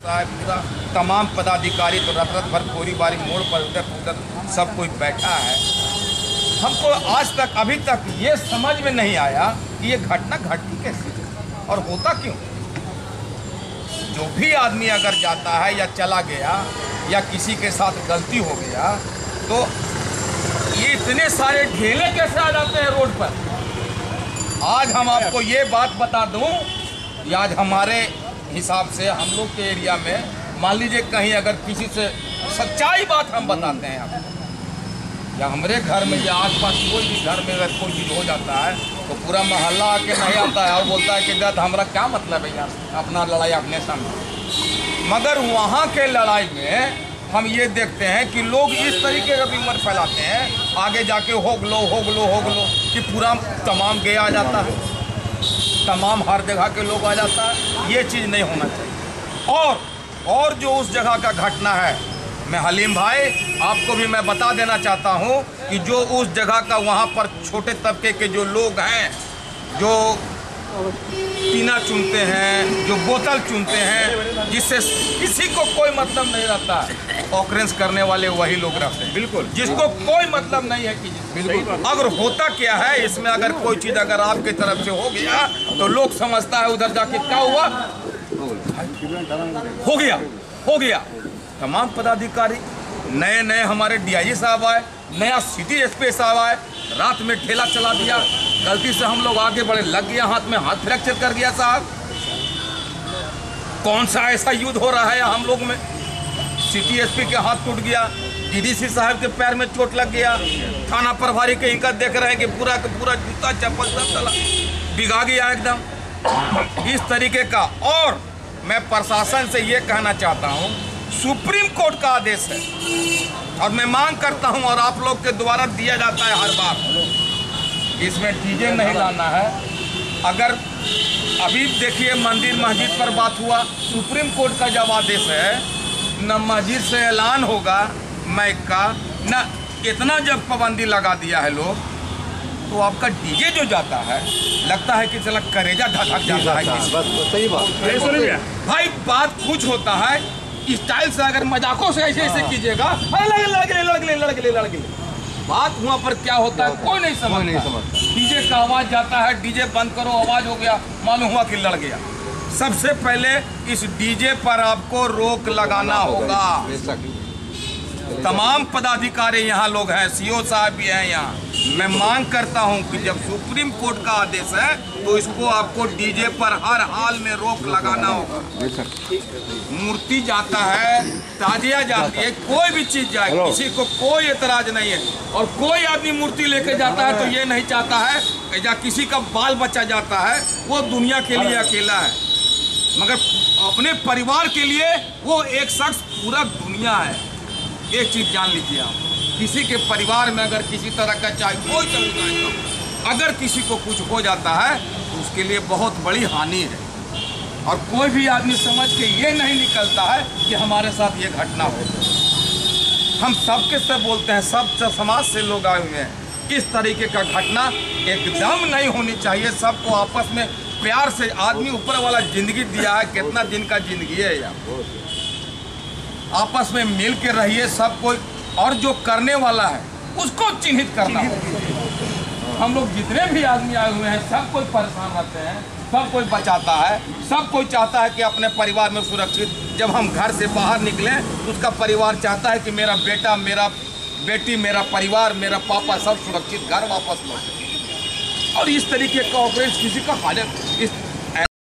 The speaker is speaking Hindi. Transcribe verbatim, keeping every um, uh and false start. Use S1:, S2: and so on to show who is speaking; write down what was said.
S1: पूरा तमाम पदाधिकारी तो रत रत भर कोरी बारी मोड़ पर उधर उधर सब कोई बैठा है। हमको आज तक अभी तक ये समझ में नहीं आया कि ये घटना घटती कैसे और होता क्यों। जो भी आदमी अगर जाता है या चला गया या किसी के साथ गलती हो गया तो ये इतने सारे ढेले कैसे आ जाते हैं रोड पर। आज हम आपको ये बात बता दूं, आज हमारे हिसाब से हम लोग के एरिया में मान लीजिए कहीं अगर किसी से सच्चाई बात हम बताते हैं आपको, या हमारे घर में या आसपास कोई भी घर में अगर कोई चीज़ हो जाता है तो पूरा मोहल्ला आके नहीं आता है और बोलता है कि दर्द हमारा क्या मतलब है यार, अपना लड़ाई अपने सामने। मगर वहाँ के लड़ाई में हम ये देखते हैं कि लोग इस तरीके का बीमार फैलाते हैं, आगे जाके होग लो होग लो होग लो कि पूरा तमाम गया आ जाता है, तमाम हर जगह के लोग आ जाता है। ये चीज़ नहीं होना चाहिए। और और जो उस जगह का घटना है, मैं हलीम भाई आपको भी मैं बता देना चाहता हूँ कि जो उस जगह का वहाँ पर छोटे तबके के जो लोग हैं, जो टीना चुनते हैं, जो बोतल चुनते हैं, जिससे किसी को कोई मतलब नहीं रहता, ऑकरेंस करने वाले वही लोग रहते हैं। बिल्कुल, जिसको कोई मतलब नहीं है कि बिल्कुल। अगर होता क्या है इसमें, अगर कोई चीज़ अगर आपकी तरफ से हो गया तो लोग समझता है उधर जाके क्या हुआ, हो गया हो गया। तमाम पदाधिकारी नए नए हमारे डीआईजी साहब आए, नया सिटी एसपी साहब आए, रात में ठेला चला दिया, गलती से हम लोग आगे बढ़े, लग गया हाथ में, हाथ फ्रैक्चर कर गया। साहब कौन सा ऐसा युद्ध हो रहा है हम लोग में, सिटी एसपी के हाथ टूट गया, डीडीसी साहब के पैर में चोट लग गया, थाना प्रभारी के इनका देख रहे हैं कि पूरा का पूरा जूता चप्पल सब चला बिगा गया एकदम इस तरीके का। और मैं प्रशासन से ये कहना चाहता हूँ, सुप्रीम कोर्ट का आदेश है और मैं मांग करता हूँ और आप लोग के द्वारा दिया जाता है हर बार, इसमें डीजे नहीं लाना है। अगर अभी देखिए मंदिर मस्जिद पर बात हुआ, सुप्रीम कोर्ट का जब आदेश है, न मस्जिद से ऐलान होगा माइक का, न इतना जब पाबंदी लगा दिया है लोग, तो आपका डीजे जो जाता है लगता है कि चला करेजा धड़क जाता है। बस सही बात भाई, बात कुछ होता है स्टाइल से, अगर मजाकों से ऐसे ऐसे कीजिएगा, अरे लड़के लड़के लड़के लड़के बात वहाँ पर क्या होता है कोई नहीं समझ नहीं समझ डीजे का आवाज़ जाता है, डीजे बंद करो, आवाज़ हो गया, मालूम हुआ कि लड़ गया। सबसे पहले इस डीजे पर आपको रोक लगाना होगा। तमाम पदाधिकारी यहाँ लोग हैं, सीओ साहब भी हैं यहाँ। मैं मांग करता हूँ कि जब सुप्रीम कोर्ट का आदेश है तो इसको आपको डीजे पर हर हाल में रोक लगाना होगा। मूर्ति जाता है, ताजिया जाती है, कोई भी चीज़ जाए, किसी को कोई एतराज नहीं है। और कोई आदमी मूर्ति लेके जाता है तो ये नहीं चाहता है कि या किसी का बाल बच्चा जाता है वो दुनिया के लिए अकेला है, मगर अपने परिवार के लिए वो एक शख्स पूरा दुनिया है। एक चीज़ जान लीजिए आप, किसी के परिवार में अगर किसी तरह का चाहे कोई समुदाय का अगर किसी को कुछ हो जाता है तो उसके लिए बहुत बड़ी हानि है। और कोई भी आदमी समझ के ये नहीं निकलता है कि हमारे साथ ये घटना हो। हम सबके सब बोलते हैं, सब समाज से लोग आए हुए हैं, इस तरीके का घटना एकदम नहीं होनी चाहिए। सबको आपस में प्यार से, आदमी ऊपर वाला जिंदगी दिया है, कितना दिन का जिंदगी है यार, आपस में मिल के रहिए सब कोई। और जो करने वाला है उसको चिन्हित करना हो। हम लोग जितने भी आदमी आए हुए हैं सब कोई परेशान रहते हैं, सब कोई बचाता है, सब कोई चाहता है कि अपने परिवार में सुरक्षित, जब हम घर से बाहर निकलें तो उसका परिवार चाहता है कि मेरा बेटा, मेरा बेटी, मेरा परिवार, मेरा पापा सब सुरक्षित घर वापस लौटे। और इस तरीके का ऑपरेशन किसी का हालत इस